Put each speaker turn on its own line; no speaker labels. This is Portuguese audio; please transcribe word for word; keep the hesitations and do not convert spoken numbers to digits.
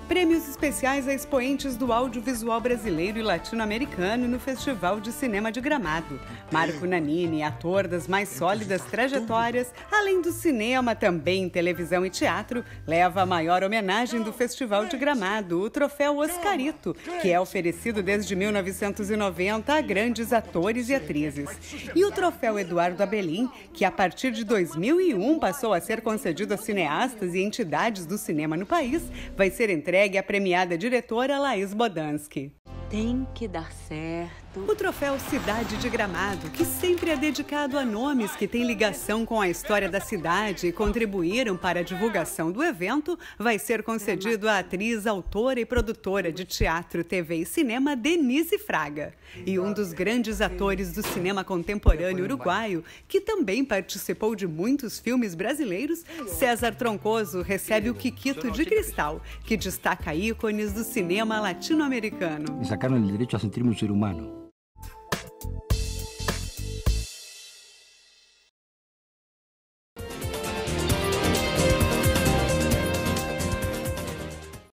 Prêmios especiais a expoentes do audiovisual brasileiro e latino-americano no Festival de Cinema de Gramado. Marco Nanini, ator das mais sólidas trajetórias, além do cinema, também televisão e teatro, leva a maior homenagem do Festival de Gramado, o troféu Oscarito, que é oferecido desde mil novecentos e noventa a grandes atores e atrizes. E o troféu Eduardo Abelim, que a partir de dois mil e um passou a ser concedido a cineastas e entidades do cinema no país, vai ser entregue à premiada diretora Laís Bodansky.
Tem que dar certo.
O troféu Cidade de Gramado, que sempre é dedicado a nomes que têm ligação com a história da cidade e contribuíram para a divulgação do evento, vai ser concedido à atriz, autora e produtora de teatro, T V e cinema Denise Fraga. E um dos grandes atores do cinema contemporâneo uruguaio, que também participou de muitos filmes brasileiros, César Troncoso recebe o Quiquito de Cristal, que destaca ícones do cinema latino-americano.
Me sacaron el derecho a sentirme un ser humano.